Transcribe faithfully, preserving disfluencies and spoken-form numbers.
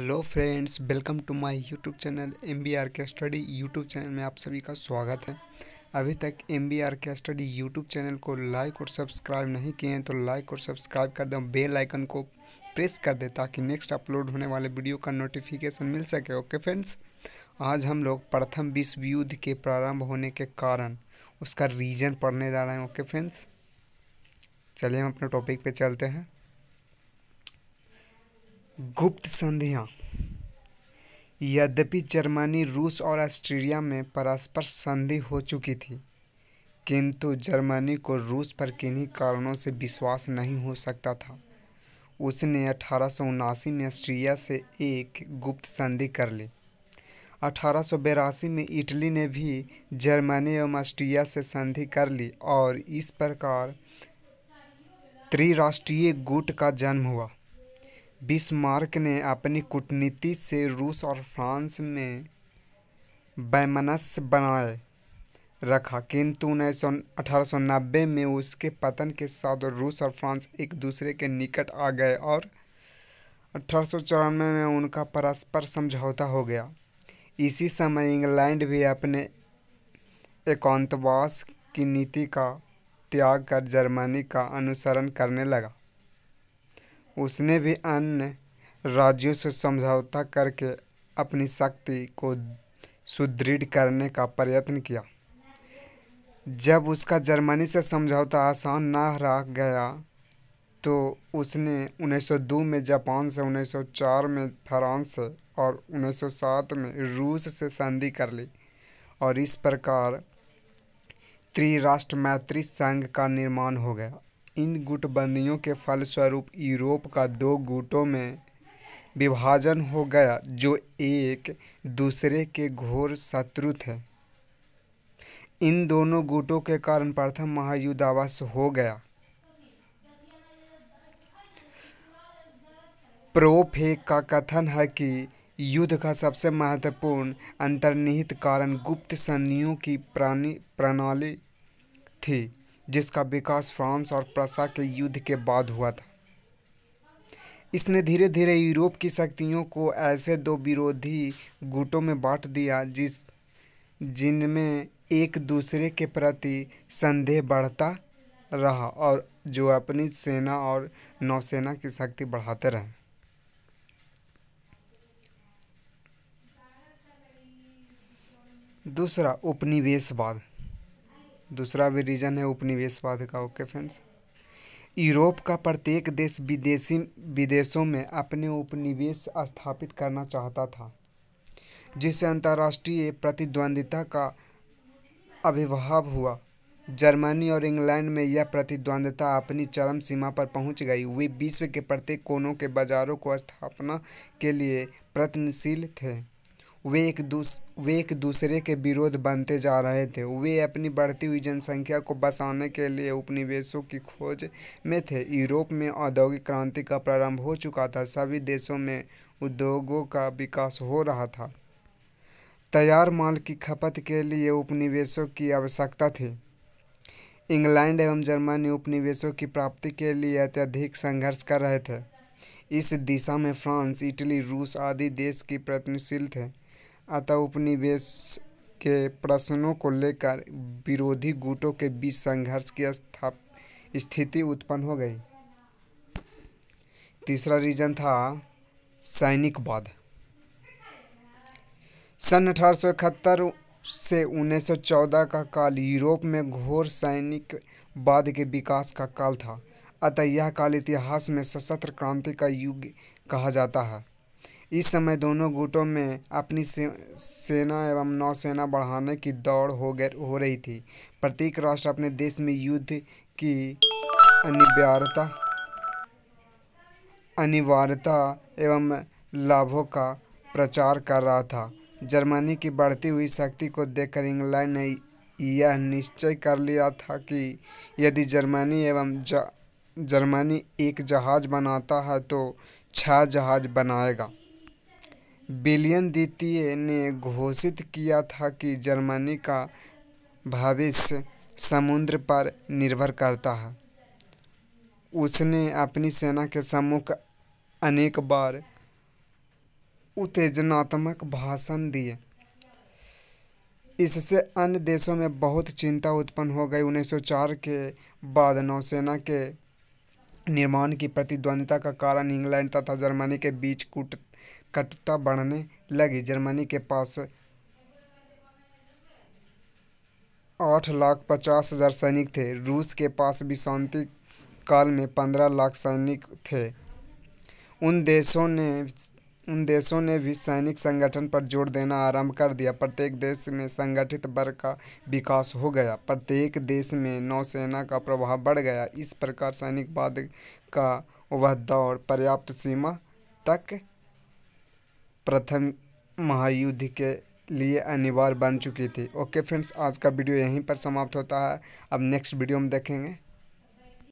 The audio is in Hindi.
Hello friends, welcome to my YouTube channel M B R K study YouTube channel में आप सभी का स्वागत है। अभी तक M B R K study YouTube channel को लाइक और सब्सक्राइब नहीं किए हैं तो लाइक और सब्सक्राइब कर दें, बेल आइकन को प्रेस कर दें ताकि नेक्स्ट अपलोड होने वाले वीडियो का नोटिफिकेशन मिल सके। ओके फ्रेंड्स, आज हम लोग प्रथम विश्व युद्ध के प्रारंभ होने के कारण उसका रीजन पढ़ने जा रहे हैं। ओके फ्रेंड्स, चलिए हम अपने टॉपिक पे चलते हैं। गुप्त संधियाँ। यद्यपि जर्मनी, रूस और ऑस्ट्रिया में परस्पर संधि हो चुकी थी, किंतु जर्मनी को रूस पर किन्हीं कारणों से विश्वास नहीं हो सकता था। उसने अठारह सौ उनासी में ऑस्ट्रिया से एक गुप्त संधि कर ली। अठारह सौ बेरासी में इटली ने भी जर्मनी एवं ऑस्ट्रिया से संधि कर ली और इस प्रकार त्रिराष्ट्रीय गुट का जन्म हुआ। बिस्मार्क ने अपनी कूटनीति से रूस और फ्रांस में वैमनस्य बनाए रखा, किंतु उन्नीस सौ अठारह सौ नब्बे में उसके पतन के साथ रूस और फ्रांस एक दूसरे के निकट आ गए और अठारह सौ चौरानवे में उनका परस्पर समझौता हो गया। इसी समय इंग्लैंड भी अपने एकांतवास की नीति का त्याग कर जर्मनी का अनुसरण करने लगा। उसने भी अन्य राज्यों से समझौता करके अपनी शक्ति को सुदृढ़ करने का प्रयत्न किया। जब उसका जर्मनी से समझौता आसान न रह गया तो उसने उन्नीस सौ दो में जापान से, उन्नीस सौ चार में फ्रांस से और उन्नीस सौ सात में रूस से संधि कर ली और इस प्रकार त्रिराष्ट्र मैत्री संघ का निर्माण हो गया। इन गुटबंदियों के फलस्वरूप यूरोप का दो गुटों में विभाजन हो गया जो एक दूसरे के घोर शत्रु थे। इन दोनों गुटों के कारण प्रथम महायुद्ध अवश्य हो गया। प्रोफेक का कथन है कि युद्ध का सबसे महत्वपूर्ण अंतर्निहित कारण गुप्त संधियों की प्रणाली थी, जिसका विकास फ्रांस और प्रसा के युद्ध के बाद हुआ था। इसने धीरे धीरे यूरोप की शक्तियों को ऐसे दो विरोधी गुटों में बांट दिया जिस जिनमें एक दूसरे के प्रति संदेह बढ़ता रहा और जो अपनी सेना और नौसेना की शक्ति बढ़ाते रहे। दूसरा, उपनिवेशवाद। दूसरा भी रीजन है उपनिवेशवाद का। ओके फ्रेंड्स, यूरोप का प्रत्येक देश विदेशी विदेशों में अपने उपनिवेश स्थापित करना चाहता था, जिससे अंतर्राष्ट्रीय प्रतिद्वंद्विता का आविर्भाव हुआ। जर्मनी और इंग्लैंड में यह प्रतिद्वंद्विता अपनी चरम सीमा पर पहुंच गई। वे विश्व के प्रत्येक कोनों के बाजारों को स्थापना के लिए प्रयत्नशील थे। वे एक दूस वे एक दूसरे के विरोध बनते जा रहे थे। वे अपनी बढ़ती हुई जनसंख्या को बसाने के लिए उपनिवेशों की खोज में थे। यूरोप में औद्योगिक क्रांति का प्रारंभ हो चुका था। सभी देशों में उद्योगों का विकास हो रहा था। तैयार माल की खपत के लिए उपनिवेशों की आवश्यकता थी। इंग्लैंड एवं जर्मनी उपनिवेशों की प्राप्ति के लिए अत्यधिक संघर्ष कर रहे थे। इस दिशा में फ्रांस, इटली, रूस आदि देश की प्रयत्नशील थे। अतः उपनिवेश के प्रश्नों को लेकर विरोधी गुटों के बीच संघर्ष की स्थिति उत्पन्न हो गई। तीसरा रीजन था सैनिकवाद। सन अठारह सौ इकहत्तर से उन्नीस सौ चौदह का काल यूरोप में घोर सैनिकवाद के विकास का काल था। अतः यह काल इतिहास में सशस्त्र क्रांति का युग कहा जाता है। इस समय दोनों गुटों में अपनी से, सेना एवं नौसेना बढ़ाने की दौड़ हो गए हो रही थी। प्रत्येक राष्ट्र अपने देश में युद्ध की अनिवार्यता अनिवार्यता एवं लाभों का प्रचार कर रहा था। जर्मनी की बढ़ती हुई शक्ति को देखकर इंग्लैंड ने यह निश्चय कर लिया था कि यदि जर्मनी एवं जर्मनी एक जहाज बनाता है तो छह जहाज बनाएगा। विलियम द्वितीय ने घोषित किया था कि जर्मनी का भविष्य समुद्र पर निर्भर करता है। उसने अपनी सेना के सम्मुख अनेक बार उत्तेजनात्मक भाषण दिए। इससे अन्य देशों में बहुत चिंता उत्पन्न हो गई। उन्नीस सौ चार के बाद नौसेना के निर्माण की प्रतिद्वंद्विता का कारण इंग्लैंड तथा जर्मनी के बीच कूट कटुता बढ़ने लगी। जर्मनी के पास आठ लाख पचास हजार सैनिक थे। रूस के पास भी शांति काल में पंद्रह लाख सैनिक थे। उन देशों ने उन देशों ने भी सैनिक संगठन पर जोर देना आरंभ कर दिया। प्रत्येक देश में संगठित बल का विकास हो गया। प्रत्येक देश में नौसेना का प्रभाव बढ़ गया। इस प्रकार सैनिकवाद का वह दौर पर्याप्त सीमा तक प्रथम महायुद्ध के लिए अनिवार्य बन चुकी थी। ओके फ्रेंड्स, आज का वीडियो यहीं पर समाप्त होता है। अब नेक्स्ट वीडियो में देखेंगे।